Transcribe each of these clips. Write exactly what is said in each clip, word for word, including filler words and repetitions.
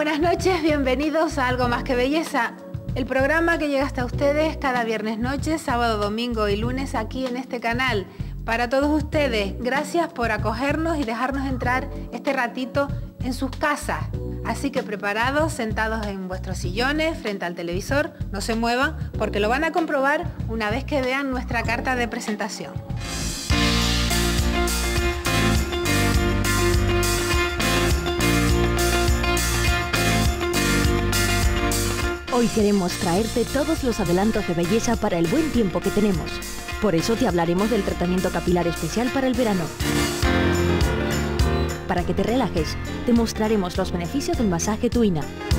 buenas noches, bienvenidos a Algo Más que Belleza, el programa que llega hasta ustedes cada viernes noche, sábado, domingo y lunes aquí en este canal. Para todos ustedes, gracias por acogernos y dejarnos entrar este ratito en sus casas. Así que preparados, sentados en vuestros sillones, frente al televisor, no se muevan porque lo van a comprobar una vez que vean nuestra carta de presentación. Hoy queremos traerte todos los adelantos de belleza para el buen tiempo que tenemos. Por eso te hablaremos del tratamiento capilar especial para el verano. Para que te relajes, te mostraremos los beneficios del masaje tuina.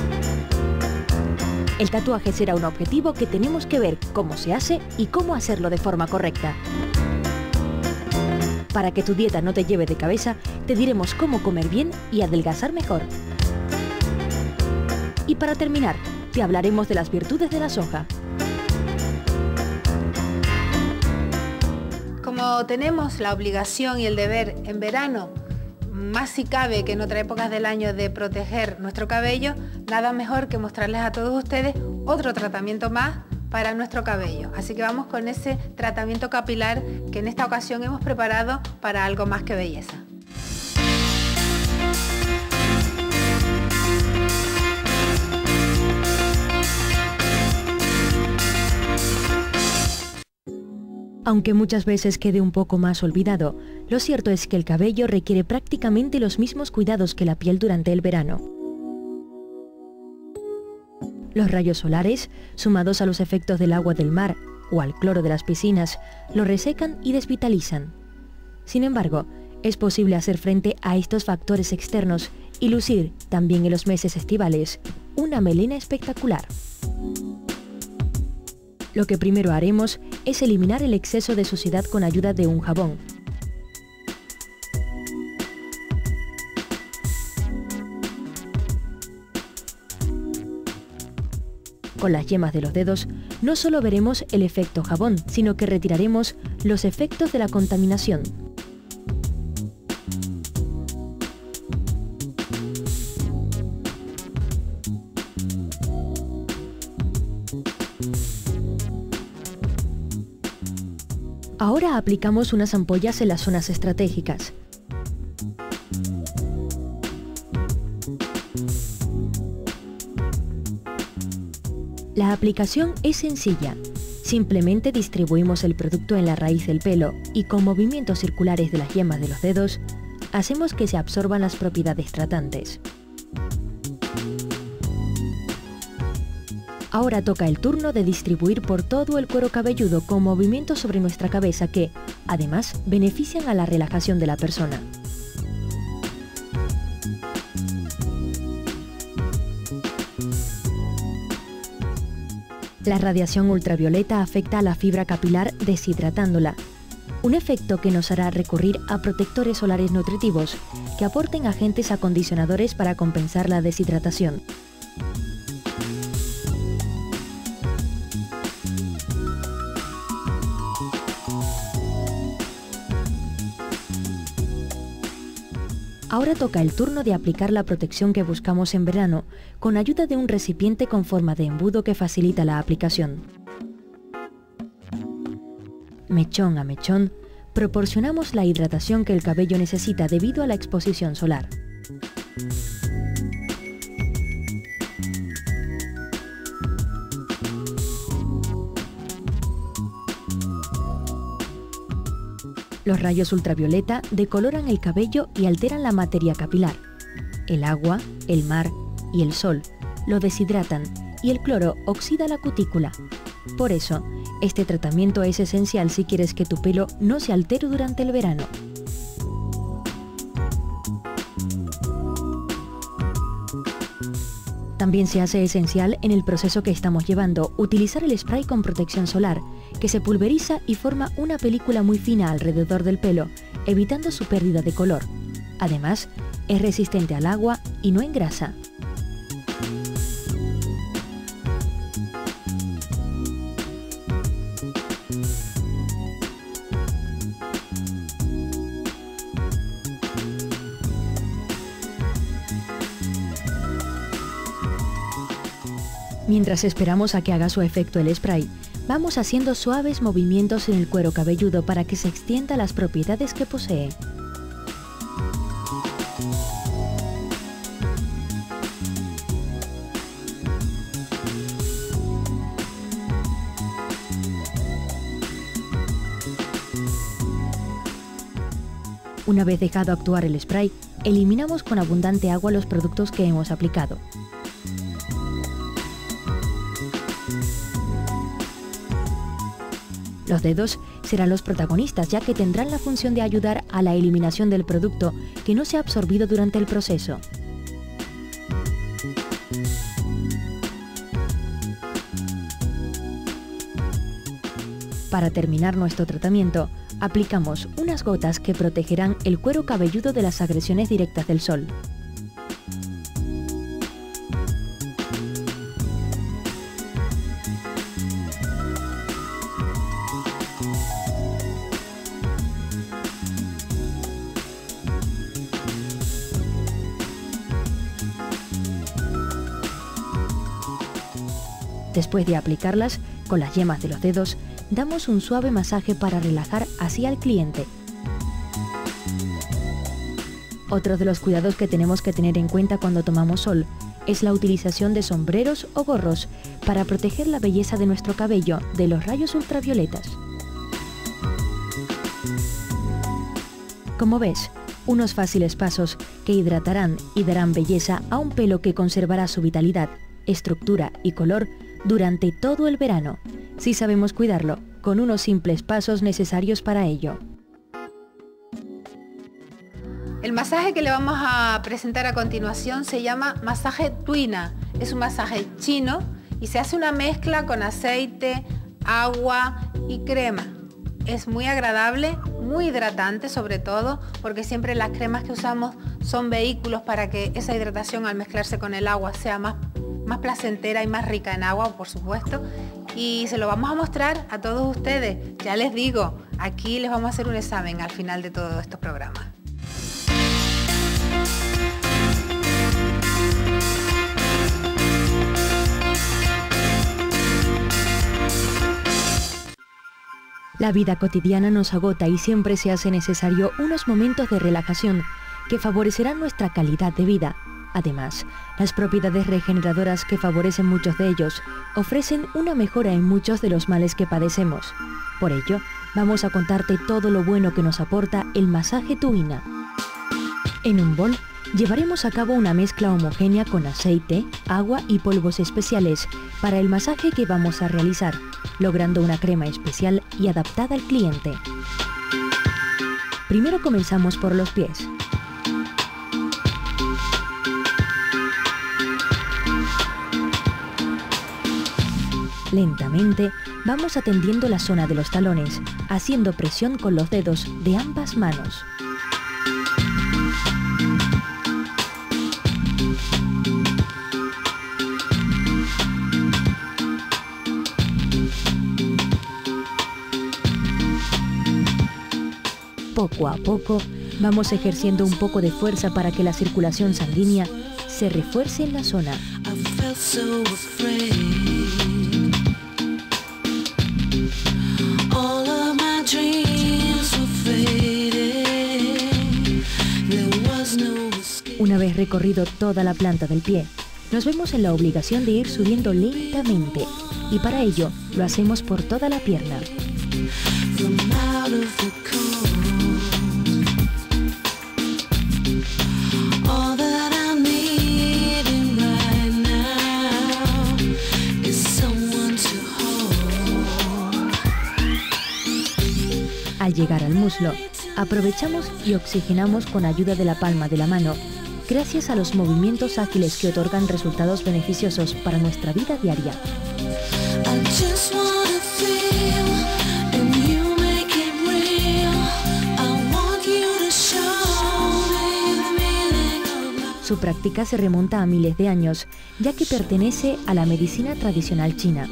El tatuaje será un objetivo que tenemos que ver cómo se hace y cómo hacerlo de forma correcta. Para que tu dieta no te lleve de cabeza, te diremos cómo comer bien y adelgazar mejor. Y para terminar, te hablaremos de las virtudes de la soja. Como tenemos la obligación y el deber en verano, más si cabe que en otras épocas del año, de proteger nuestro cabello, nada mejor que mostrarles a todos ustedes otro tratamiento más para nuestro cabello. Así que vamos con ese tratamiento capilar que en esta ocasión hemos preparado para Algo Más que Belleza. Aunque muchas veces quede un poco más olvidado, lo cierto es que el cabello requiere prácticamente los mismos cuidados que la piel durante el verano. Los rayos solares, sumados a los efectos del agua del mar o al cloro de las piscinas, lo resecan y desvitalizan. Sin embargo, es posible hacer frente a estos factores externos y lucir, también en los meses estivales, una melena espectacular. Lo que primero haremos es eliminar el exceso de suciedad con ayuda de un jabón. Con las yemas de los dedos, no solo veremos el efecto jabón, sino que retiraremos los efectos de la contaminación. Ahora aplicamos unas ampollas en las zonas estratégicas. La aplicación es sencilla. Simplemente distribuimos el producto en la raíz del pelo y con movimientos circulares de las yemas de los dedos, hacemos que se absorban las propiedades tratantes. Ahora toca el turno de distribuir por todo el cuero cabelludo con movimientos sobre nuestra cabeza que, además, benefician a la relajación de la persona. La radiación ultravioleta afecta a la fibra capilar deshidratándola, un efecto que nos hará recurrir a protectores solares nutritivos que aporten agentes acondicionadores para compensar la deshidratación. Ahora toca el turno de aplicar la protección que buscamos en verano, con ayuda de un recipiente con forma de embudo que facilita la aplicación. Mechón a mechón, proporcionamos la hidratación que el cabello necesita debido a la exposición solar. Los rayos ultravioleta decoloran el cabello y alteran la materia capilar. El agua, el mar y el sol lo deshidratan y el cloro oxida la cutícula. Por eso, este tratamiento es esencial si quieres que tu pelo no se altere durante el verano. También se hace esencial en el proceso que estamos llevando utilizar el spray con protección solar, que se pulveriza y forma una película muy fina alrededor del pelo, evitando su pérdida de color. Además, es resistente al agua y no engrasa. Mientras esperamos a que haga su efecto el spray, vamos haciendo suaves movimientos en el cuero cabelludo para que se extienda las propiedades que posee. Una vez dejado actuar el spray, eliminamos con abundante agua los productos que hemos aplicado. Los dedos serán los protagonistas, ya que tendrán la función de ayudar a la eliminación del producto que no se ha absorbido durante el proceso. Para terminar nuestro tratamiento, aplicamos unas gotas que protegerán el cuero cabelludo de las agresiones directas del sol. Después de aplicarlas, con las yemas de los dedos, damos un suave masaje para relajar así al cliente. Otro de los cuidados que tenemos que tener en cuenta cuando tomamos sol es la utilización de sombreros o gorros para proteger la belleza de nuestro cabello de los rayos ultravioletas. Como ves, unos fáciles pasos que hidratarán y darán belleza a un pelo que conservará su vitalidad, estructura y color durante todo el verano, si sabemos cuidarlo, con unos simples pasos necesarios para ello. El masaje que le vamos a presentar a continuación se llama masaje Tuina. Es un masaje chino y se hace una mezcla con aceite, agua y crema. Es muy agradable, muy hidratante sobre todo, porque siempre las cremas que usamos son vehículos para que esa hidratación al mezclarse con el agua sea más más placentera y más rica en agua, por supuesto, y se lo vamos a mostrar a todos ustedes. Ya les digo, aquí les vamos a hacer un examen al final de todos estos programas. La vida cotidiana nos agota y siempre se hace necesario unos momentos de relajación que favorecerán nuestra calidad de vida. Además, las propiedades regeneradoras que favorecen muchos de ellos ofrecen una mejora en muchos de los males que padecemos. Por ello, vamos a contarte todo lo bueno que nos aporta el masaje Tuina. En un bol, llevaremos a cabo una mezcla homogénea con aceite, agua y polvos especiales para el masaje que vamos a realizar, logrando una crema especial y adaptada al cliente. Primero comenzamos por los pies. Lentamente vamos atendiendo la zona de los talones, haciendo presión con los dedos de ambas manos. Poco a poco vamos ejerciendo un poco de fuerza para que la circulación sanguínea se refuerce en la zona. Una vez recorrido toda la planta del pie, nos vemos en la obligación de ir subiendo lentamente, y para ello lo hacemos por toda la pierna. Al llegar al muslo, aprovechamos y oxigenamos con ayuda de la palma de la mano, gracias a los movimientos ágiles que otorgan resultados beneficiosos para nuestra vida diaria. Su práctica se remonta a miles de años, ya que pertenece a la medicina tradicional china.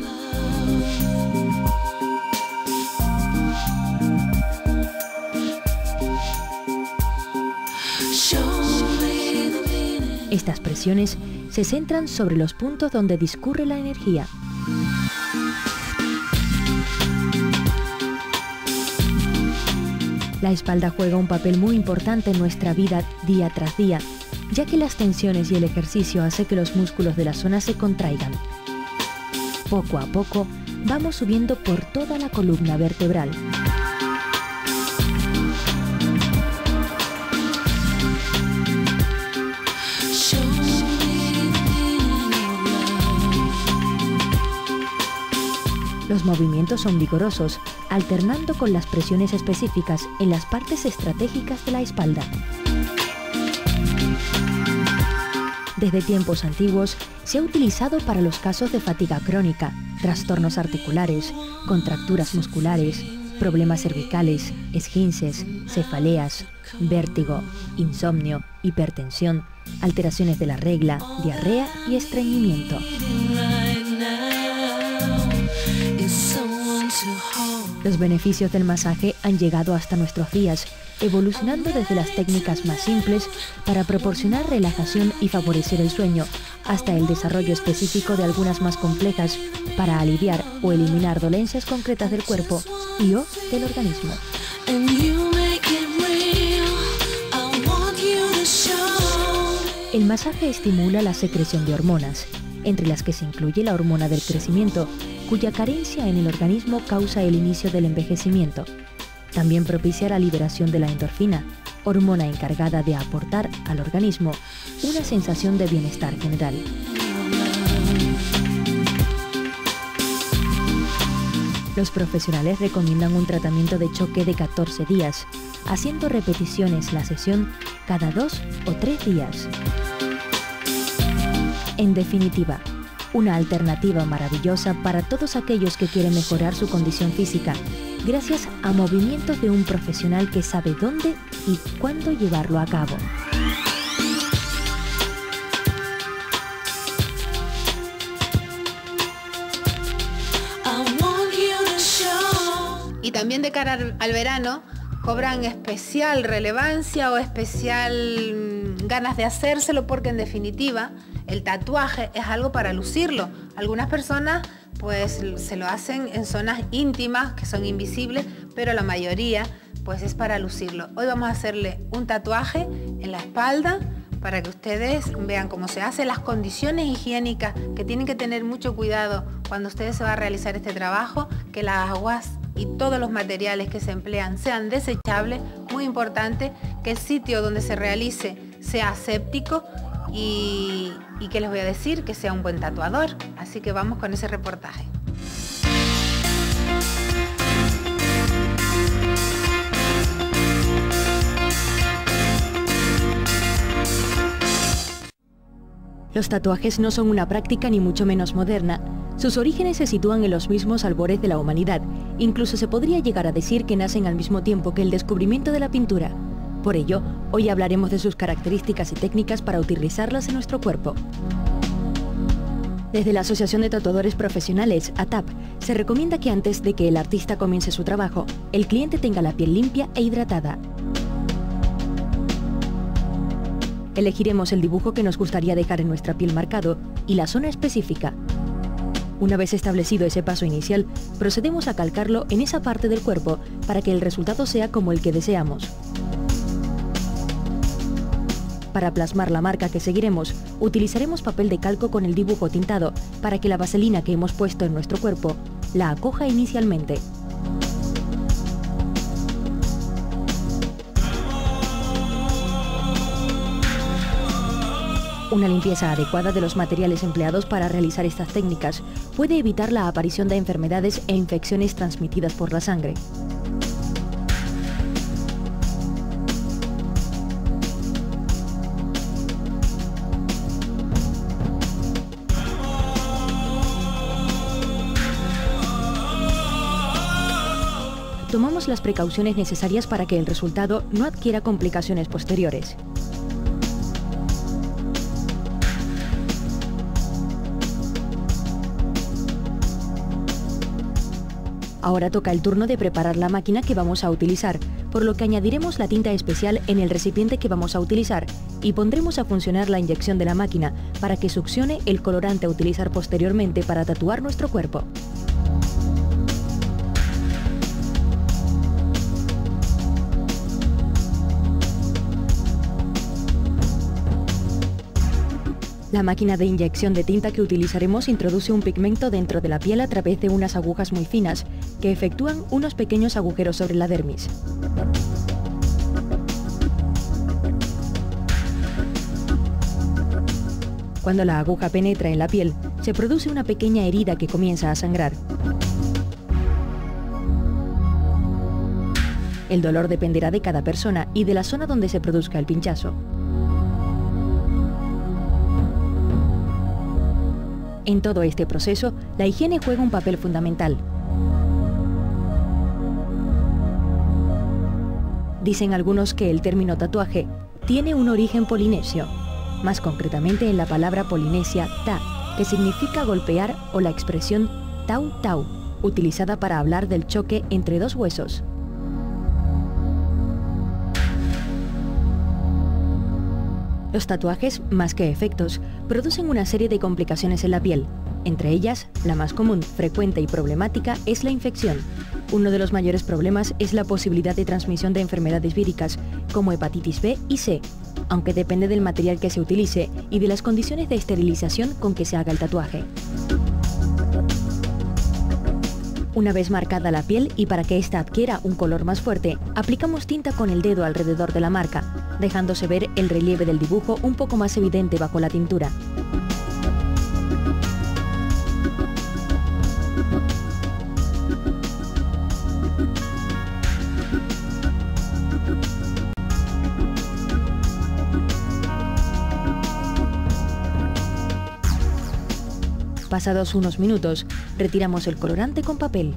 Estas presiones se centran sobre los puntos donde discurre la energía. La espalda juega un papel muy importante en nuestra vida día tras día, ya que las tensiones y el ejercicio hace que los músculos de la zona se contraigan. Poco a poco, vamos subiendo por toda la columna vertebral. Los movimientos son vigorosos, alternando con las presiones específicas en las partes estratégicas de la espalda. Desde tiempos antiguos se ha utilizado para los casos de fatiga crónica, trastornos articulares, contracturas musculares, problemas cervicales, esguinces, cefaleas, vértigo, insomnio, hipertensión, alteraciones de la regla, diarrea y estreñimiento. Los beneficios del masaje han llegado hasta nuestros días, evolucionando desde las técnicas más simples para proporcionar relajación y favorecer el sueño, hasta el desarrollo específico de algunas más complejas para aliviar o eliminar dolencias concretas del cuerpo y o del organismo. El masaje estimula la secreción de hormonas, entre las que se incluye la hormona del crecimiento, cuya carencia en el organismo causa el inicio del envejecimiento. También propicia la liberación de la endorfina, hormona encargada de aportar al organismo una sensación de bienestar general. Los profesionales recomiendan un tratamiento de choque de catorce días, haciendo repeticiones la sesión cada dos o tres días. En definitiva, una alternativa maravillosa para todos aquellos que quieren mejorar su condición física, gracias a movimientos de un profesional que sabe dónde y cuándo llevarlo a cabo. Y también de cara al, al verano, cobran especial relevancia o especial ganas de hacérselo, porque en definitiva el tatuaje es algo para lucirlo. Algunas personas pues se lo hacen en zonas íntimas que son invisibles, pero la mayoría pues es para lucirlo. Hoy vamos a hacerle un tatuaje en la espalda para que ustedes vean cómo se hace, las condiciones higiénicas que tienen que tener mucho cuidado cuando ustedes se van a realizar este trabajo, que las aguas y todos los materiales que se emplean sean desechables. Muy importante que el sitio donde se realice sea aséptico y, y que les voy a decir que sea un buen tatuador. Así que vamos con ese reportaje. Los tatuajes no son una práctica ni mucho menos moderna. Sus orígenes se sitúan en los mismos albores de la humanidad. Incluso se podría llegar a decir que nacen al mismo tiempo que el descubrimiento de la pintura. Por ello, hoy hablaremos de sus características y técnicas para utilizarlas en nuestro cuerpo. Desde la Asociación de Tatuadores Profesionales, A T A P, se recomienda que antes de que el artista comience su trabajo, el cliente tenga la piel limpia e hidratada. Elegiremos el dibujo que nos gustaría dejar en nuestra piel marcado y la zona específica. Una vez establecido ese paso inicial, procedemos a calcarlo en esa parte del cuerpo para que el resultado sea como el que deseamos. Para plasmar la marca que seguiremos, utilizaremos papel de calco con el dibujo tintado para que la vaselina que hemos puesto en nuestro cuerpo la acoja inicialmente. Una limpieza adecuada de los materiales empleados para realizar estas técnicas puede evitar la aparición de enfermedades e infecciones transmitidas por la sangre. Tomamos las precauciones necesarias para que el resultado no adquiera complicaciones posteriores. Ahora toca el turno de preparar la máquina que vamos a utilizar, por lo que añadiremos la tinta especial en el recipiente que vamos a utilizar y pondremos a funcionar la inyección de la máquina para que succione el colorante a utilizar posteriormente para tatuar nuestro cuerpo. La máquina de inyección de tinta que utilizaremos introduce un pigmento dentro de la piel a través de unas agujas muy finas que efectúan unos pequeños agujeros sobre la dermis. Cuando la aguja penetra en la piel, se produce una pequeña herida que comienza a sangrar. El dolor dependerá de cada persona y de la zona donde se produzca el pinchazo. En todo este proceso, la higiene juega un papel fundamental. Dicen algunos que el término tatuaje tiene un origen polinesio, más concretamente en la palabra polinesia ta, que significa golpear, o la expresión tau tau, utilizada para hablar del choque entre dos huesos. Los tatuajes, más que efectos, producen una serie de complicaciones en la piel. Entre ellas, la más común, frecuente y problemática es la infección. Uno de los mayores problemas es la posibilidad de transmisión de enfermedades víricas, como hepatitis B y C, aunque depende del material que se utilice y de las condiciones de esterilización con que se haga el tatuaje. Una vez marcada la piel y para que ésta adquiera un color más fuerte, aplicamos tinta con el dedo alrededor de la marca, dejándose ver el relieve del dibujo un poco más evidente bajo la tintura. Pasados unos minutos, retiramos el colorante con papel.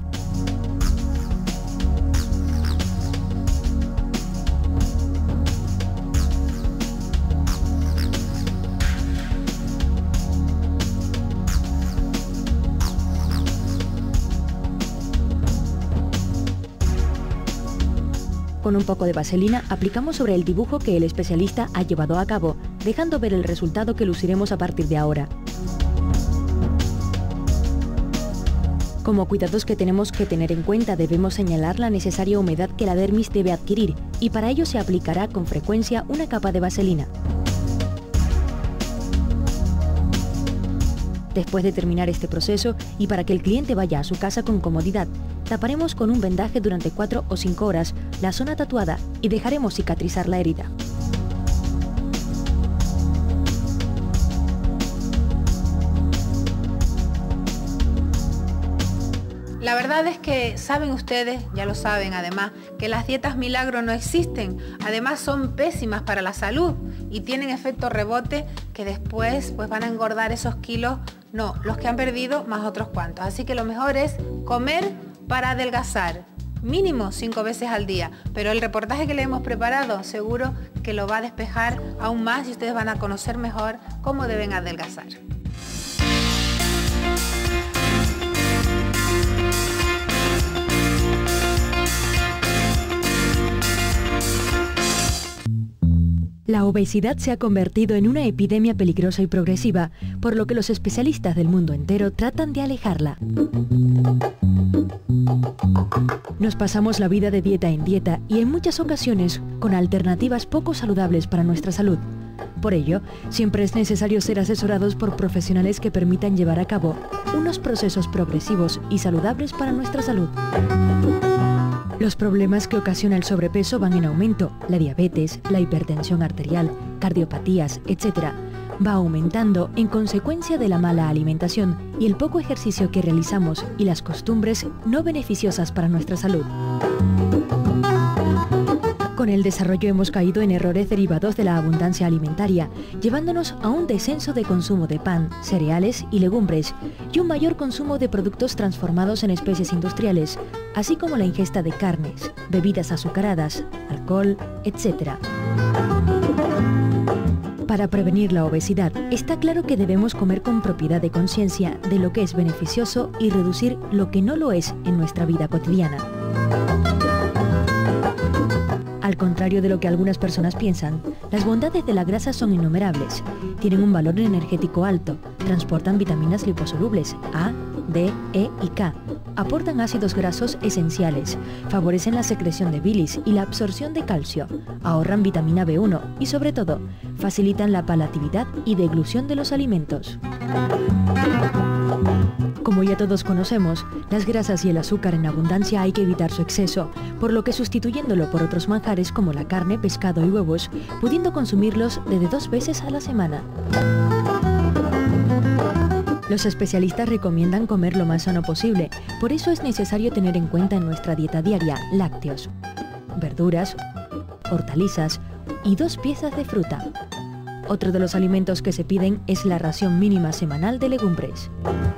Con un poco de vaselina aplicamos sobre el dibujo que el especialista ha llevado a cabo, dejando ver el resultado que luciremos a partir de ahora. Como cuidados que tenemos que tener en cuenta, debemos señalar la necesaria humedad que la dermis debe adquirir y para ello se aplicará con frecuencia una capa de vaselina. Después de terminar este proceso y para que el cliente vaya a su casa con comodidad, taparemos con un vendaje durante cuatro o cinco horas la zona tatuada y dejaremos cicatrizar la herida. La verdad es que saben ustedes, ya lo saben además, que las dietas milagro no existen. Además son pésimas para la salud y tienen efecto rebote que después pues van a engordar esos kilos, no, los que han perdido más otros cuantos. Así que lo mejor es comer para adelgazar, mínimo cinco veces al día. Pero el reportaje que le hemos preparado seguro que lo va a despejar aún más y ustedes van a conocer mejor cómo deben adelgazar. La obesidad se ha convertido en una epidemia peligrosa y progresiva, por lo que los especialistas del mundo entero tratan de alejarla. Nos pasamos la vida de dieta en dieta y en muchas ocasiones con alternativas poco saludables para nuestra salud. Por ello, siempre es necesario ser asesorados por profesionales que permitan llevar a cabo unos procesos progresivos y saludables para nuestra salud. Los problemas que ocasiona el sobrepeso van en aumento. La diabetes, la hipertensión arterial, cardiopatías, etcétera, va aumentando en consecuencia de la mala alimentación y el poco ejercicio que realizamos y las costumbres no beneficiosas para nuestra salud. Con el desarrollo hemos caído en errores derivados de la abundancia alimentaria, llevándonos a un descenso de consumo de pan, cereales y legumbres, y un mayor consumo de productos transformados en especies industriales, así como la ingesta de carnes, bebidas azucaradas, alcohol, etcétera. Para prevenir la obesidad, está claro que debemos comer con propiedad de conciencia de lo que es beneficioso y reducir lo que no lo es en nuestra vida cotidiana. contrario de lo que algunas personas piensan, las bondades de la grasa son innumerables. Tienen un valor energético alto, transportan vitaminas liposolubles A, D, E y K, aportan ácidos grasos esenciales, favorecen la secreción de bilis y la absorción de calcio, ahorran vitamina B uno y sobre todo, facilitan la palatabilidad y deglución de los alimentos. Como ya todos conocemos, las grasas y el azúcar en abundancia hay que evitar su exceso, por lo que sustituyéndolo por otros manjares como la carne, pescado y huevos, pudiendo consumirlos desde dos veces a la semana. Los especialistas recomiendan comer lo más sano posible, por eso es necesario tener en cuenta en nuestra dieta diaria lácteos, verduras, hortalizas y dos piezas de fruta. Otro de los alimentos que se piden es la ración mínima semanal de legumbres.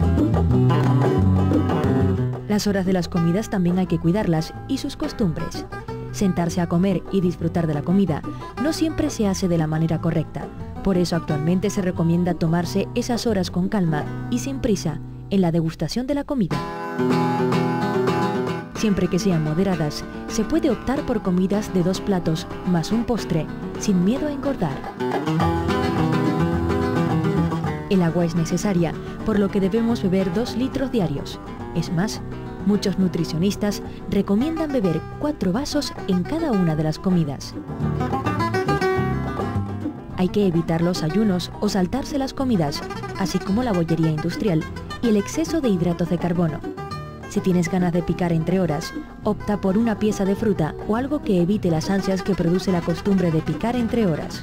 Las horas de las comidas también hay que cuidarlas y sus costumbres. Sentarse a comer y disfrutar de la comida no siempre se hace de la manera correcta. Por eso actualmente se recomienda tomarse esas horas con calma y sin prisa en la degustación de la comida. Siempre que sean moderadas, se puede optar por comidas de dos platos más un postre, sin miedo a engordar. El agua es necesaria, por lo que debemos beber dos litros diarios. Es más, muchos nutricionistas recomiendan beber cuatro vasos en cada una de las comidas. Hay que evitar los ayunos o saltarse las comidas, así como la bollería industrial y el exceso de hidratos de carbono. Si tienes ganas de picar entre horas, opta por una pieza de fruta o algo que evite las ansias que produce la costumbre de picar entre horas.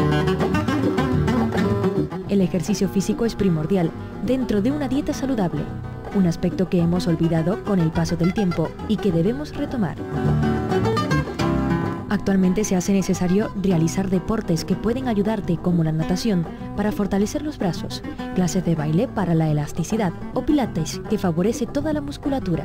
El ejercicio físico es primordial dentro de una dieta saludable, un aspecto que hemos olvidado con el paso del tiempo y que debemos retomar. Actualmente se hace necesario realizar deportes que pueden ayudarte como la natación para fortalecer los brazos, clases de baile para la elasticidad o pilates que favorece toda la musculatura.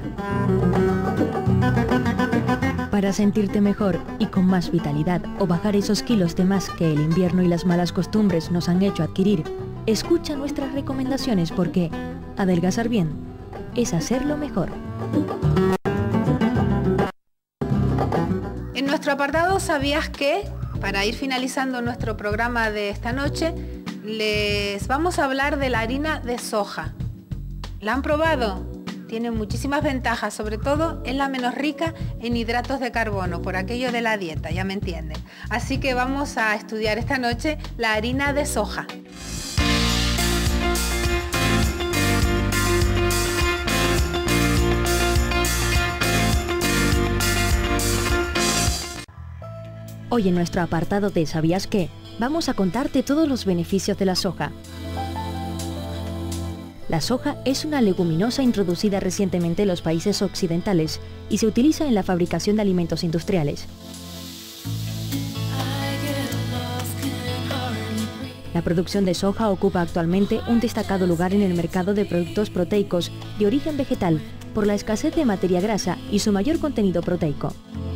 Para sentirte mejor y con más vitalidad o bajar esos kilos de más que el invierno y las malas costumbres nos han hecho adquirir, escucha nuestras recomendaciones porque adelgazar bien es hacerlo mejor. En nuestro apartado ¿Sabías qué? Para ir finalizando nuestro programa de esta noche, les vamos a hablar de la harina de soja. ¿La han probado? Tiene muchísimas ventajas, sobre todo es la menos rica en hidratos de carbono, por aquello de la dieta, ya me entienden. Así que vamos a estudiar esta noche la harina de soja. Hoy en nuestro apartado de ¿Sabías qué? Vamos a contarte todos los beneficios de la soja. La soja es una leguminosa introducida recientemente en los países occidentales y se utiliza en la fabricación de alimentos industriales. La producción de soja ocupa actualmente un destacado lugar en el mercado de productos proteicos de origen vegetal por la escasez de materia grasa y su mayor contenido proteico.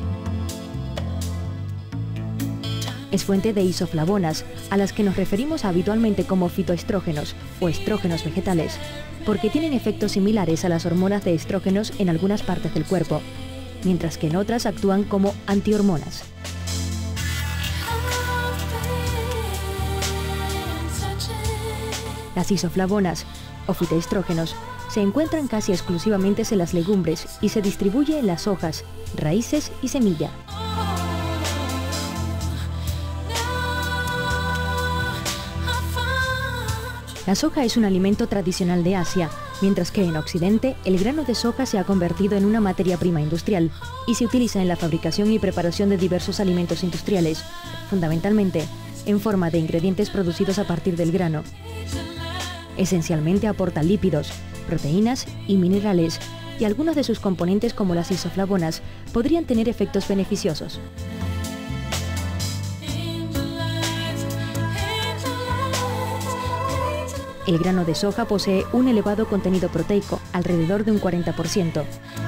Es fuente de isoflavonas, a las que nos referimos habitualmente como fitoestrógenos o estrógenos vegetales, porque tienen efectos similares a las hormonas de estrógenos en algunas partes del cuerpo, mientras que en otras actúan como antihormonas. Las isoflavonas o fitoestrógenos se encuentran casi exclusivamente en las legumbres y se distribuye en las hojas, raíces y semilla. La soja es un alimento tradicional de Asia, mientras que en Occidente el grano de soja se ha convertido en una materia prima industrial y se utiliza en la fabricación y preparación de diversos alimentos industriales, fundamentalmente en forma de ingredientes producidos a partir del grano. Esencialmente aporta lípidos, proteínas y minerales, y algunos de sus componentes como las isoflavonas podrían tener efectos beneficiosos. El grano de soja posee un elevado contenido proteico, alrededor de un cuarenta por ciento.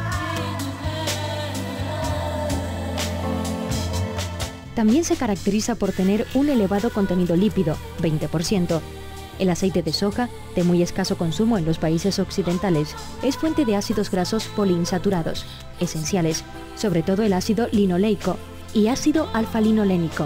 También se caracteriza por tener un elevado contenido lípido, veinte por ciento. El aceite de soja, de muy escaso consumo en los países occidentales, es fuente de ácidos grasos poliinsaturados, esenciales, sobre todo el ácido linoleico, y ácido alfa-linolénico.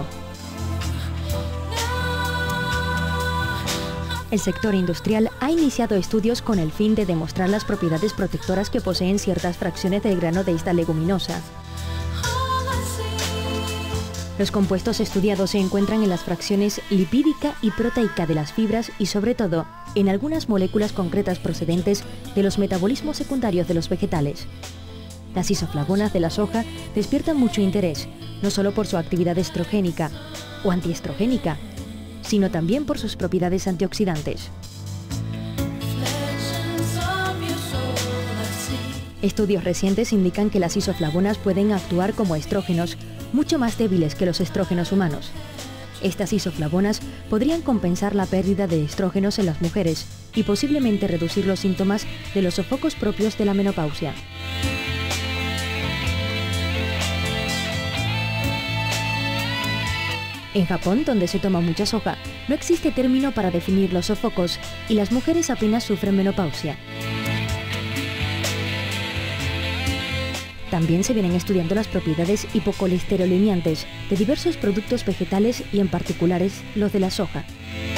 El sector industrial ha iniciado estudios con el fin de demostrar las propiedades protectoras que poseen ciertas fracciones del grano de esta leguminosa. Los compuestos estudiados se encuentran en las fracciones lipídica y proteica de las fibras y, sobre todo, en algunas moléculas concretas procedentes de los metabolismos secundarios de los vegetales. Las isoflavonas de la soja despiertan mucho interés, no solo por su actividad estrogénica o antiestrogénica, sino también por sus propiedades antioxidantes. Estudios recientes indican que las isoflavonas pueden actuar como estrógenos mucho más débiles que los estrógenos humanos. Estas isoflavonas podrían compensar la pérdida de estrógenos en las mujeres y posiblemente reducir los síntomas de los sofocos propios de la menopausia. En Japón, donde se toma mucha soja, no existe término para definir los sofocos y las mujeres apenas sufren menopausia. También se vienen estudiando las propiedades hipocolesteroliniantes de diversos productos vegetales y en particulares los de la soja.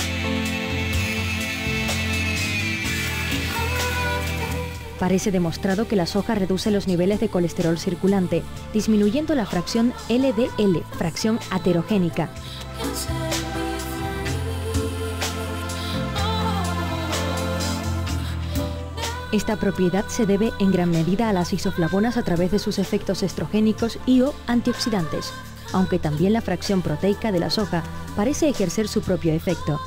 Parece demostrado que la soja reduce los niveles de colesterol circulante, disminuyendo la fracción L D L, fracción aterogénica. Esta propiedad se debe en gran medida a las isoflavonas a través de sus efectos estrogénicos y o antioxidantes, aunque también la fracción proteica de la soja parece ejercer su propio efecto.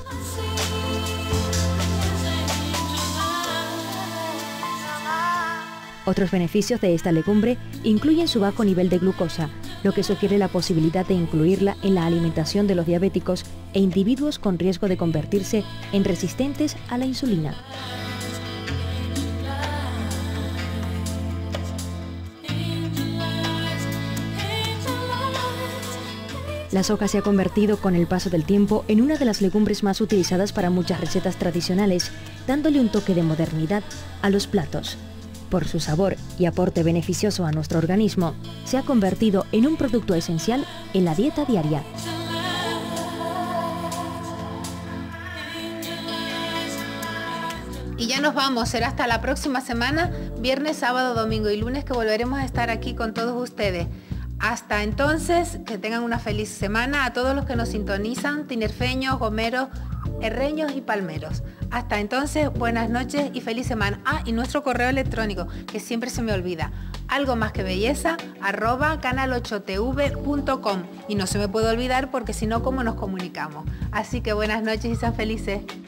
Otros beneficios de esta legumbre incluyen su bajo nivel de glucosa, lo que sugiere la posibilidad de incluirla en la alimentación de los diabéticos e individuos con riesgo de convertirse en resistentes a la insulina. La soja se ha convertido con el paso del tiempo en una de las legumbres más utilizadas para muchas recetas tradicionales, dándole un toque de modernidad a los platos. Por su sabor y aporte beneficioso a nuestro organismo, se ha convertido en un producto esencial en la dieta diaria. Y ya nos vamos, será hasta la próxima semana, viernes, sábado, domingo y lunes, que volveremos a estar aquí con todos ustedes. Hasta entonces, que tengan una feliz semana a todos los que nos sintonizan, tinerfeños, gomeros, herreños y palmeros. Hasta entonces, buenas noches y feliz semana. Ah, y nuestro correo electrónico, que siempre se me olvida, algo más que belleza, arroba canal ocho t v punto com. Y no se me puede olvidar porque si no, ¿cómo nos comunicamos? Así que buenas noches y sean felices.